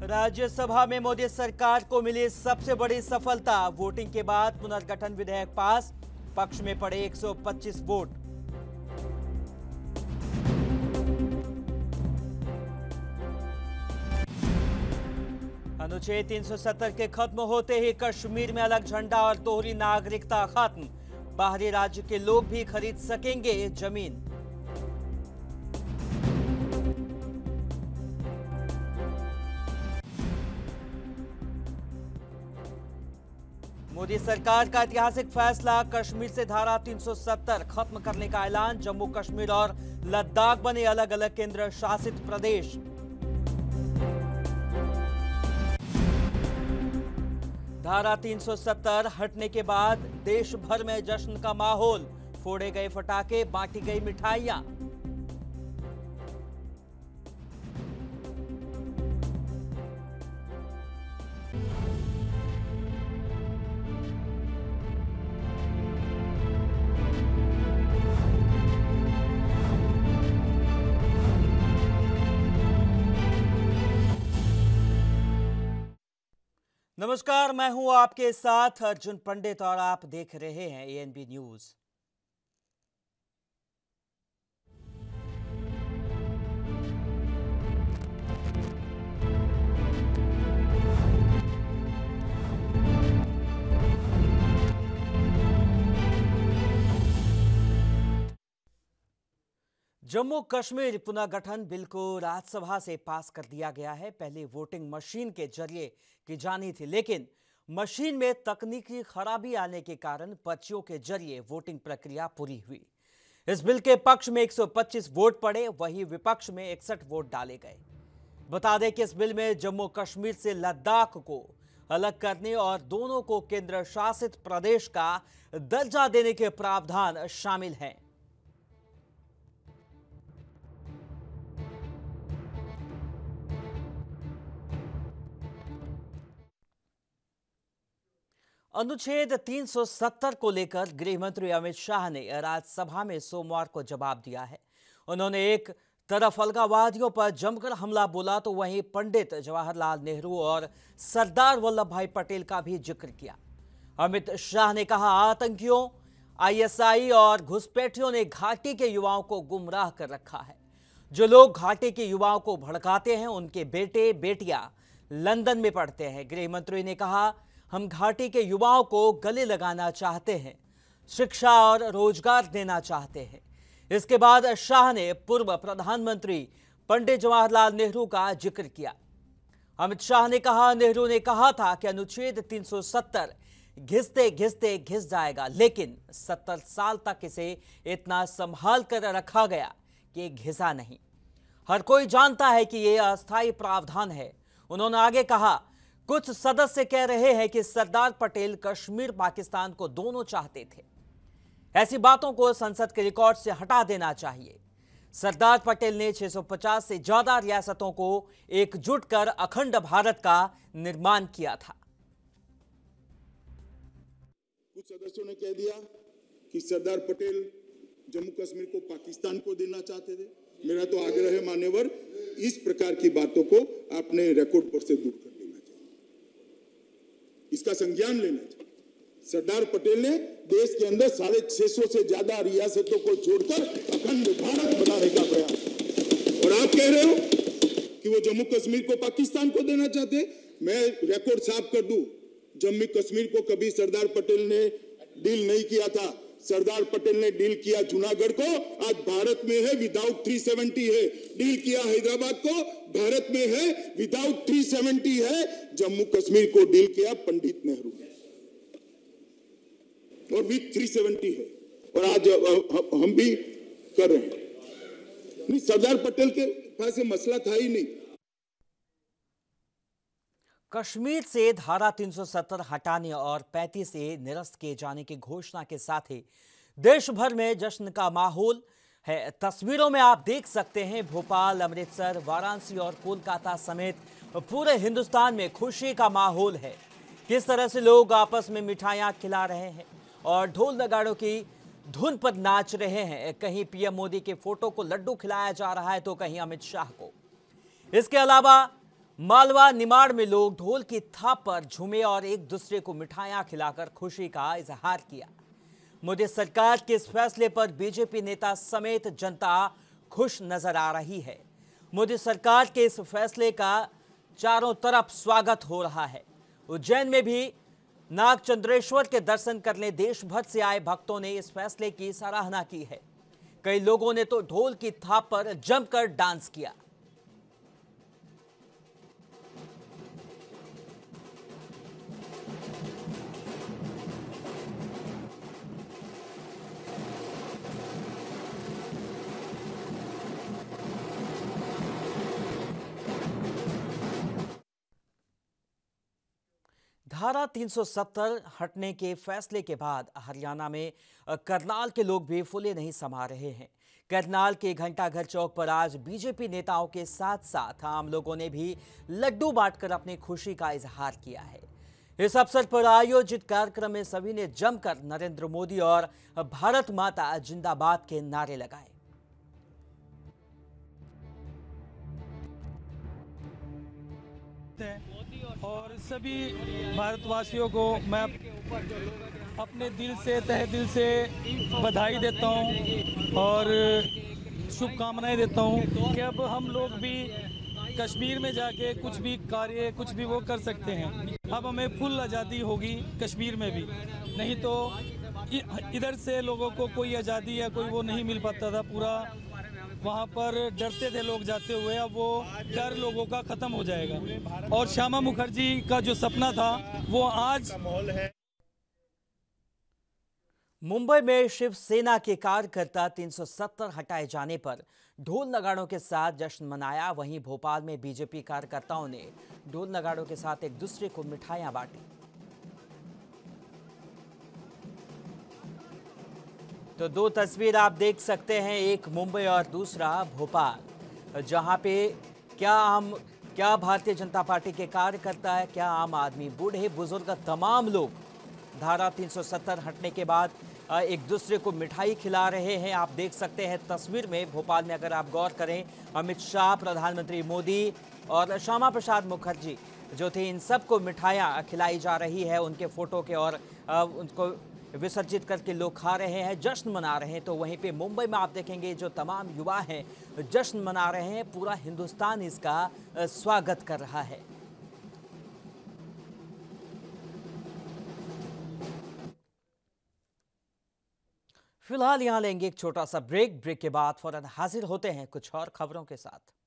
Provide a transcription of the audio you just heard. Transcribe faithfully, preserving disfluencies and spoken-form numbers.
राज्यसभा में मोदी सरकार को मिली सबसे बड़ी सफलता। वोटिंग के बाद पुनर्गठन विधेयक पास, पक्ष में पड़े एक सौ पच्चीस वोट। अनुच्छेद तीन सौ सत्तर के खत्म होते ही कश्मीर में अलग झंडा और दोहरी नागरिकता खत्म। बाहरी राज्य के लोग भी खरीद सकेंगे जमीन। मोदी सरकार का ऐतिहासिक फैसला, कश्मीर से धारा तीन सौ सत्तर खत्म करने का ऐलान। जम्मू कश्मीर और लद्दाख बने अलग अलग केंद्र शासित प्रदेश। धारा तीन सौ सत्तर हटने के बाद देश भर में जश्न का माहौल। फोड़े गए पटाखे, बांटी गई मिठाइयां। नमस्कार, मैं हूं आपके साथ अर्जुन पंडित और आप देख रहे हैं एएनबी न्यूज। जम्मू कश्मीर पुनर्गठन बिल को राज्यसभा से पास कर दिया गया है। पहले वोटिंग मशीन के जरिए की जानी थी, लेकिन मशीन में तकनीकी खराबी आने के कारण पर्चियों के जरिए वोटिंग प्रक्रिया पूरी हुई। इस बिल के पक्ष में एक सौ पच्चीस वोट पड़े, वहीं विपक्ष में इकसठ वोट डाले गए। बता दें कि इस बिल में जम्मू कश्मीर से लद्दाख को अलग करने और दोनों को केंद्र शासित प्रदेश का दर्जा देने के प्रावधान शामिल हैं। अनुच्छेद तीन सौ सत्तर को लेकर गृह मंत्री अमित शाह ने राज्यसभा में सोमवार को जवाब दिया है। उन्होंने एक तरफ अलगाववादियों पर जमकर हमला बोला तो वहीं पंडित जवाहरलाल नेहरू और सरदार वल्लभ भाई पटेल का भी जिक्र किया। अमित शाह ने कहा, आतंकियों, आईएसआई और घुसपैठियों ने घाटी के युवाओं को गुमराह कर रखा है। जो लोग घाटी के युवाओं को भड़काते हैं उनके बेटे बेटियां लंदन में पढ़ते हैं। गृह मंत्री ने कहा, हम घाटी के युवाओं को गले लगाना चाहते हैं, शिक्षा और रोजगार देना चाहते हैं। इसके बाद शाह ने पूर्व प्रधानमंत्री पंडित जवाहरलाल नेहरू का जिक्र किया। अमित शाह ने कहा, नेहरू ने कहा था कि अनुच्छेद तीन सौ सत्तर घिसते घिसते घिस जाएगा, लेकिन सत्तर साल तक इसे इतना संभाल कर रखा गया कि घिसा नहीं। हर कोई जानता है कि यह अस्थायी प्रावधान है। उन्होंने आगे कहा, कुछ सदस्य कह रहे हैं कि सरदार पटेल कश्मीर पाकिस्तान को दोनों चाहते थे। ऐसी बातों को संसद के रिकॉर्ड से हटा देना चाहिए। सरदार पटेल ने छह सौ पचास से ज्यादा रियासतों को एकजुट कर अखंड भारत का निर्माण किया था। कुछ सदस्यों ने कह दिया कि सरदार पटेल जम्मू कश्मीर को पाकिस्तान को देना चाहते थे। मेरा तो आग्रह है मान्यवर, इस प्रकार की बातों को अपने रिकॉर्ड पर से दूर कर देना चाहिए, इसका संज्ञान लेना चाहिए। सरदार पटेल ने देश के अंदर साढ़े छह सौ से ज्यादा रियासतों को छोड़कर अखंड भारत बनाने का प्रयास, और आप कह रहे हो कि वो जम्मू कश्मीर को पाकिस्तान को देना चाहते। मैं रिकॉर्ड साफ कर दूं, जम्मू कश्मीर को कभी सरदार पटेल ने डील नहीं किया था। सरदार पटेल ने डील किया जूनागढ़ को, आज भारत में है, विदाउट तीन सौ सत्तर है। डील किया हैदराबाद को, भारत में है, विदाउट तीन सौ सत्तर है। जम्मू कश्मीर को डील किया पंडित नेहरू और विद तीन सौ सत्तर है, और आज हम भी कर रहे हैं। नहीं, सरदार पटेल के पास मसला था ही नहीं। कश्मीर से धारा तीन सौ सत्तर हटाने और पैंतीस से निरस्त किए जाने की घोषणा के साथ ही देश भर में जश्न का माहौल है। तस्वीरों में आप देख सकते हैं, भोपाल, अमृतसर, वाराणसी और कोलकाता समेत पूरे हिंदुस्तान में खुशी का माहौल है। किस तरह से लोग आपस में मिठाइयां खिला रहे हैं और ढोल नगाड़ों की धुन पर नाच रहे हैं। कहीं पीएम मोदी के फोटो को लड्डू खिलाया जा रहा है तो कहीं अमित शाह को। इसके अलावा मालवा निमाड़ में लोग ढोल की थाप पर झूमे और एक दूसरे को मिठाइयां खिलाकर खुशी का इजहार किया। मोदी सरकार के इस फैसले पर बीजेपी नेता समेत जनता खुश नजर आ रही है। मोदी सरकार के इस फैसले का चारों तरफ स्वागत हो रहा है। उज्जैन में भी नागचंद्रेश्वर के दर्शन करने देश भर से आए भक्तों ने इस फैसले की सराहना की है। कई लोगों ने तो ढोल की थाप पर जमकर डांस किया। धारा तीन सौ सत्तर हटने के फैसले के बाद हरियाणा में करनाल के लोग भी फूले नहीं समा रहे हैं। करनाल के घंटाघर चौक पर आज बीजेपी नेताओं के साथ साथ आम लोगों ने भी लड्डू बांटकर अपनी खुशी का इजहार किया है। इस अवसर पर आयोजित कार्यक्रम में सभी ने जमकर नरेंद्र मोदी और भारत माता जिंदाबाद के नारे लगाए। और सभी भारतवासियों को मैं अपने दिल से तहे दिल से बधाई देता हूं और शुभकामनाएं देता हूं कि अब हम लोग भी कश्मीर में जाके कुछ भी कार्य कुछ भी वो कर सकते हैं। अब हमें फुल आज़ादी होगी कश्मीर में भी, नहीं तो इधर से लोगों को कोई आज़ादी या कोई वो नहीं मिल पाता था। पूरा वहाँ पर डरते थे लोग जाते हुए, अब वो डर लोगों का खत्म हो जाएगा। और श्यामा मुखर्जी का जो सपना था वो आज मुंबई में शिवसेना के कार्यकर्ता तीन सौ सत्तर हटाए जाने पर ढोल नगाड़ों के साथ जश्न मनाया। वहीं भोपाल में बीजेपी कार्यकर्ताओं ने ढोल नगाड़ों के साथ एक दूसरे को मिठाइयां बांटी। तो दो तस्वीर आप देख सकते हैं, एक मुंबई और दूसरा भोपाल, जहां पे क्या हम क्या भारतीय जनता पार्टी के कार्यकर्ता है, क्या आम आदमी, बूढ़े बुजुर्ग, तमाम लोग धारा तीन सौ सत्तर हटने के बाद एक दूसरे को मिठाई खिला रहे हैं। आप देख सकते हैं तस्वीर में भोपाल में, अगर आप गौर करें, अमित शाह, प्रधानमंत्री मोदी और श्यामा प्रसाद मुखर्जी जो थे, इन सबको मिठाइयाँ खिलाई जा रही है उनके फोटो के, और उनको विसर्जित करके लोग खा रहे हैं, जश्न मना रहे हैं। तो वहीं पे मुंबई में आप देखेंगे जो तमाम युवा हैं जश्न मना रहे हैं, पूरा हिंदुस्तान इसका स्वागत कर रहा है। फिलहाल यहां लेंगे एक छोटा सा ब्रेक। ब्रेक के बाद फौरन हाजिर होते हैं कुछ और खबरों के साथ।